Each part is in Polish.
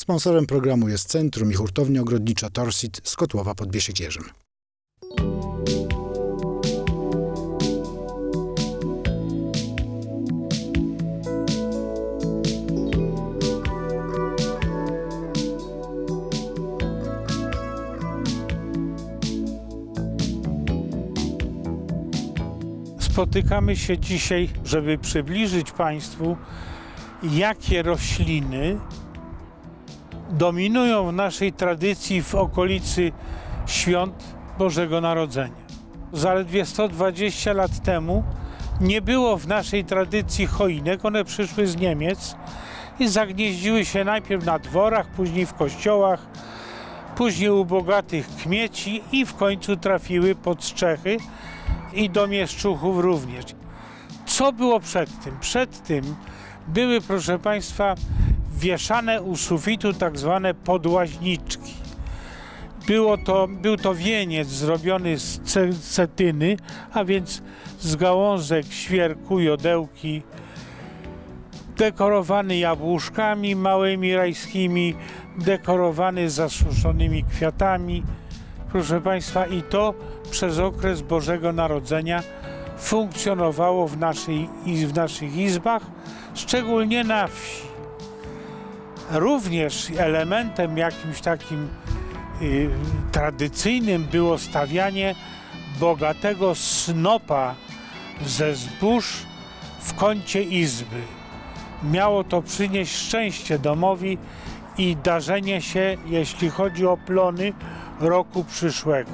Sponsorem programu jest Centrum i Hurtownia Ogrodnicza Torsit z Kotłowa pod Biesiedzierzem. Spotykamy się dzisiaj, żeby przybliżyć Państwu, jakie rośliny dominują w naszej tradycji w okolicy świąt Bożego Narodzenia. Zaledwie 120 lat temu nie było w naszej tradycji choinek, one przyszły z Niemiec i zagnieździły się najpierw na dworach, później w kościołach, później u bogatych kmieci i w końcu trafiły pod strzechy i do mieszczuchów również. Co było przed tym? Przed tym były, proszę Państwa, wieszane u sufitu tak zwane podłaźniczki. Był to wieniec zrobiony z cetyny, a więc z gałązek świerku, jodełki, dekorowany jabłuszkami małymi rajskimi, dekorowany zasuszonymi kwiatami. Proszę Państwa, i to przez okres Bożego Narodzenia funkcjonowało w naszych izbach, szczególnie na wsi. Również elementem jakimś takim tradycyjnym było stawianie bogatego snopa ze zbóż w kącie izby. Miało to przynieść szczęście domowi i darzenie się, jeśli chodzi o plony, roku przyszłego.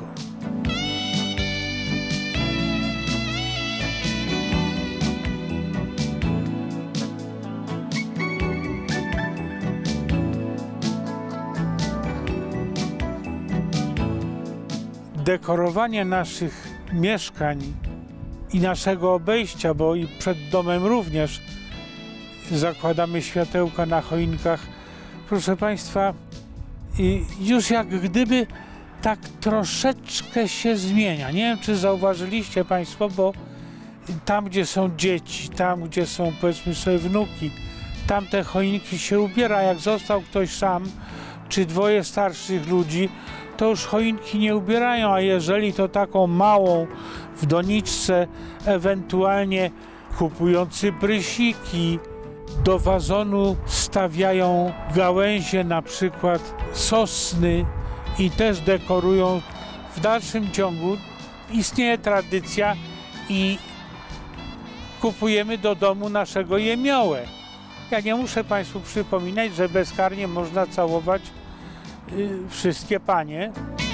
Dekorowanie naszych mieszkań i naszego obejścia, bo i przed domem również zakładamy światełka na choinkach, proszę Państwa, już jak gdyby tak troszeczkę się zmienia. Nie wiem, czy zauważyliście Państwo, bo tam, gdzie są dzieci, tam, gdzie są, powiedzmy sobie, wnuki, tam te choinki się ubiera. Jak został ktoś sam, czy dwoje starszych ludzi, to już choinki nie ubierają, a jeżeli to taką małą w doniczce, ewentualnie kupujący brysiki, do wazonu stawiają gałęzie, na przykład sosny, i też dekorują. W dalszym ciągu istnieje tradycja i kupujemy do domu naszego jemiołę. Ja nie muszę Państwu przypominać, że bezkarnie można całować wszystkie panie.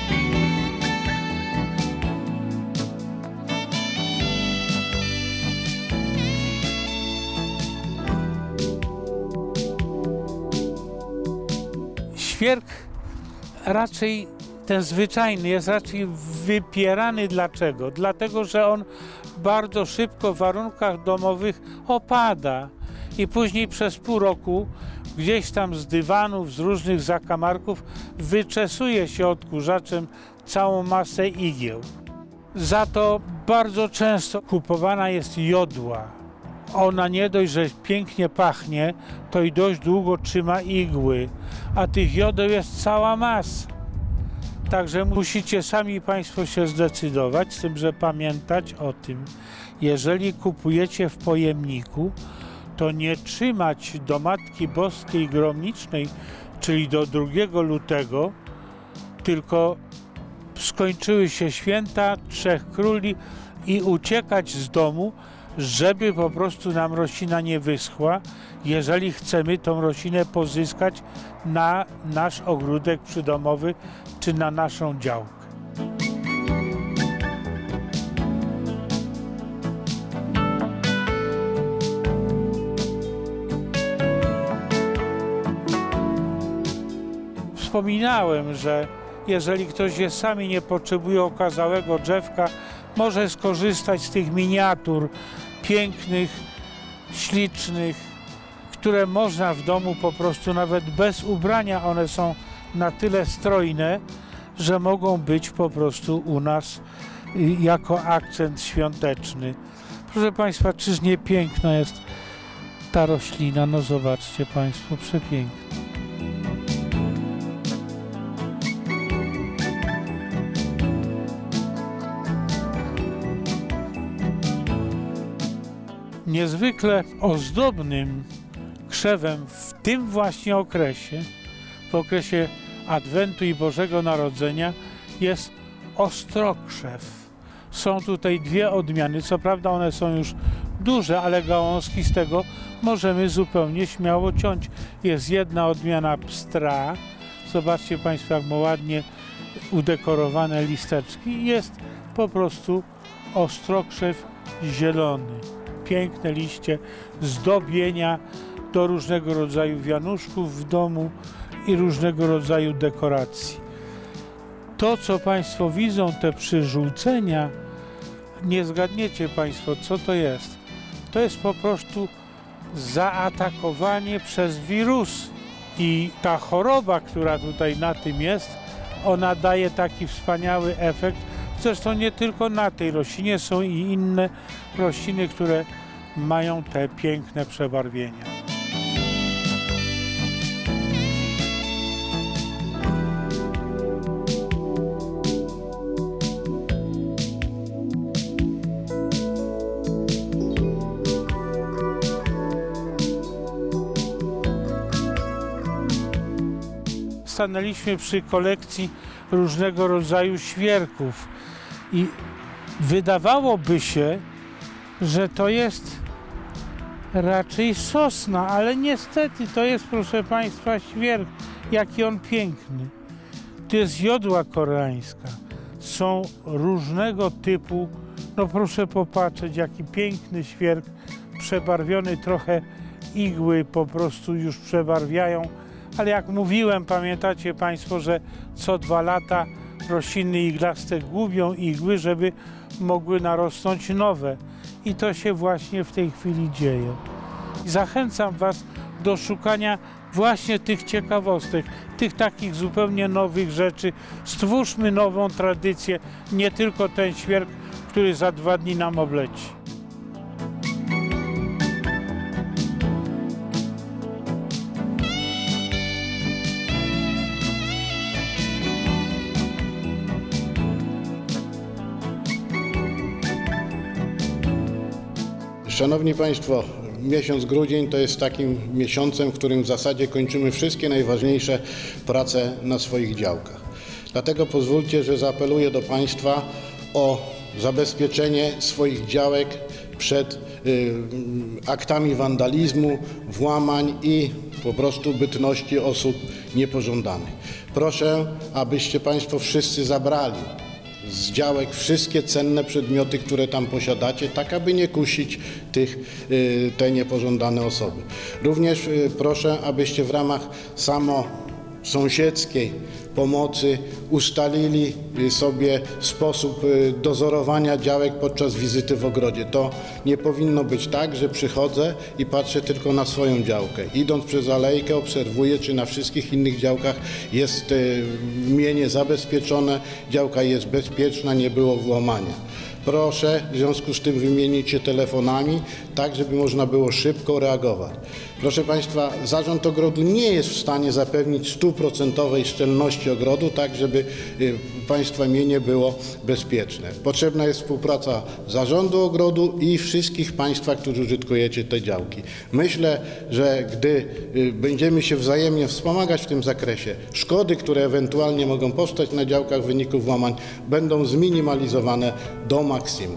Świerk raczej, ten zwyczajny, jest raczej wypierany. Dlaczego? Dlatego, że on bardzo szybko w warunkach domowych opada i później przez pół roku gdzieś tam z dywanów, z różnych zakamarków wyczesuje się odkurzaczem całą masę igieł. Za to bardzo często kupowana jest jodła. Ona nie dość, że pięknie pachnie, to i dość długo trzyma igły, a tych jodeł jest cała masa. Także musicie sami Państwo się zdecydować, z tym, że pamiętać o tym, jeżeli kupujecie w pojemniku, to nie trzymać do Matki Boskiej Gromnicznej, czyli do 2 lutego, tylko skończyły się święta Trzech Króli i uciekać z domu, żeby po prostu nam roślina nie wyschła, jeżeli chcemy tą roślinę pozyskać na nasz ogródek przydomowy czy na naszą działkę. Wspominałem, że jeżeli ktoś je sami nie potrzebuje okazałego drzewka, może skorzystać z tych miniatur pięknych, ślicznych, które można w domu po prostu nawet bez ubrania, one są na tyle strojne, że mogą być po prostu u nas jako akcent świąteczny. Proszę Państwa, czyż nie piękna jest ta roślina? No zobaczcie Państwo, przepiękna. Niezwykle ozdobnym krzewem w tym właśnie okresie, w okresie Adwentu i Bożego Narodzenia, jest ostrokrzew. Są tutaj dwie odmiany, co prawda one są już duże, ale gałązki z tego możemy zupełnie śmiało ciąć. Jest jedna odmiana pstra, zobaczcie Państwo, jak ma ładnie udekorowane listeczki. Jest po prostu ostrokrzew zielony. Piękne liście, zdobienia do różnego rodzaju wianuszków w domu i różnego rodzaju dekoracji. To, co Państwo widzą, te przyżółcenia, nie zgadniecie Państwo, co to jest. To jest po prostu zaatakowanie przez wirus. I ta choroba, która tutaj na tym jest, ona daje taki wspaniały efekt. Zresztą nie tylko na tej roślinie, są i inne rośliny, które mają te piękne przebarwienia. Stanęliśmy przy kolekcji różnego rodzaju świerków i wydawałoby się, że to jest raczej sosna, ale niestety to jest, proszę Państwa, świerk. Jaki on piękny. To jest jodła koreańska. Są różnego typu, no proszę popatrzeć, jaki piękny świerk, przebarwiony, trochę igły po prostu już przebarwiają. Ale jak mówiłem, pamiętacie Państwo, że co 2 lata rośliny iglaste gubią igły, żeby mogły narosnąć nowe. I to się właśnie w tej chwili dzieje. Zachęcam Was do szukania właśnie tych ciekawostek, tych takich zupełnie nowych rzeczy. Stwórzmy nową tradycję, nie tylko ten świerk, który za 2 dni nam obleci. Szanowni Państwo, miesiąc grudzień to jest takim miesiącem, w którym w zasadzie kończymy wszystkie najważniejsze prace na swoich działkach. Dlatego pozwólcie, że zaapeluję do Państwa o zabezpieczenie swoich działek przed aktami wandalizmu, włamań i po prostu bytności osób niepożądanych. Proszę, abyście Państwo wszyscy zabrali z działek wszystkie cenne przedmioty, które tam posiadacie, tak aby nie kusić te niepożądane osoby. Również proszę, abyście w ramach sąsiedzkiej pomocy ustalili sobie sposób dozorowania działek podczas wizyty w ogrodzie. To nie powinno być tak, że przychodzę i patrzę tylko na swoją działkę. Idąc przez alejkę obserwuję, czy na wszystkich innych działkach jest mienie zabezpieczone, działka jest bezpieczna, nie było włamania. Proszę w związku z tym wymienić się telefonami, tak żeby można było szybko reagować. Proszę Państwa, Zarząd Ogrodu nie jest w stanie zapewnić 100% szczelności ogrodu, tak żeby Państwa mienie było bezpieczne. Potrzebna jest współpraca Zarządu Ogrodu i wszystkich Państwa, którzy użytkujecie te działki. Myślę, że gdy będziemy się wzajemnie wspomagać w tym zakresie, szkody, które ewentualnie mogą powstać na działkach w wyniku włamań, będą zminimalizowane do maksimum.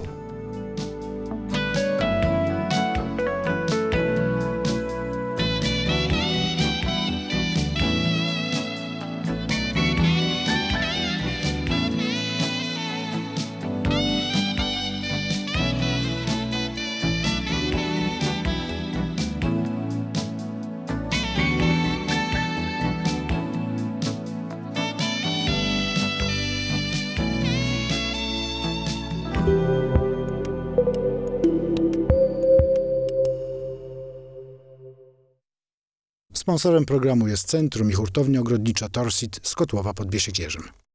Sponsorem programu jest Centrum i Hurtownia Ogrodnicza Torsit z Kotłowa pod Bieszczadzierzem.